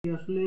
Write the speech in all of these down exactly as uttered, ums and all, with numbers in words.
আসলে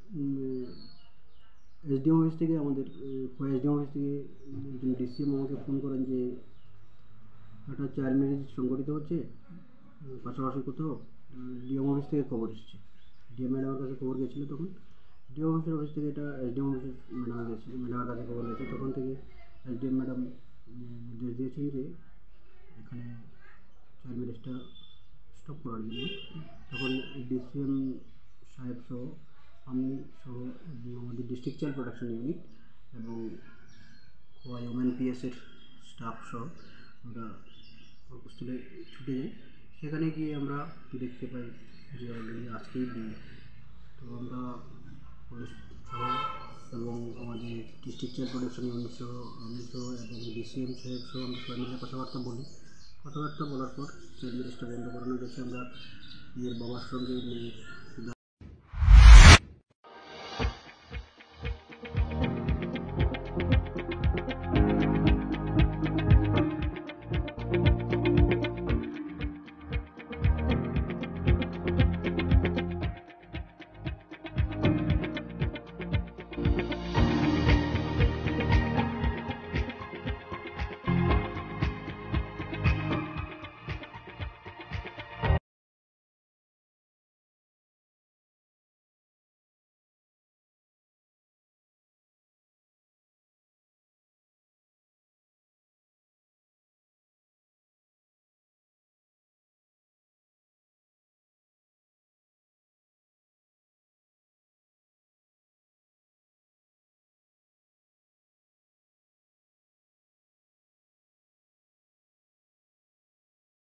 SDM office থেকে আমাদের এসডিএম অফিস থেকে একজন ডিসিএম আমাকে ফোন করেন যে একটা চাইল্ড ম্যারেজ সংগঠিত হচ্ছে পাশাপাশি কোথাও। ডিএম অফিস থেকে খবর এসেছে, ডিএম ম্যাডামের কাছে খবর গেছিলো। তখন ডিএম অফিসের অফিস থেকে এটা এসডিএম অফিসের ম্যাডামে গেছে, ম্যাডামের কাছে খবর গেছে। তখন থেকে এসডিএম ম্যাডাম নির্দেশ দিয়েছেন যে এখানে চাইল্ড ম্যারেজটা স্টপ করার জন্য। তখন ডিসিএম সাহেব সহ আমি সহ এবং আমাদের ডিস্ট্রিক্ট চাইল্ড প্রোটেকশন ইউনিট এবং ওয়াই ওমেন পিএসের স্টাফ সহ আমরা কর্মস্থলে ছুটে যাই। সেখানে গিয়ে আমরা দেখতে পাই যে অলরেডি আজকেই বিয়ে। তো আমরা পুলিশ সহ এবং আমাদের ডিস্ট্রিক্ট চাইল্ড প্রোটেকশন ইউনিট সহ আমি সহ এবং ডিসিএম সাহেব সহ আমরা সবাই মিলে কথাবার্তা বলি। কথাবার্তা বলার পর চাইল্ড ম্যারেজটা বন্ধ করানো গেছে। আমরা মেয়ের বাবার সঙ্গে মেয়ের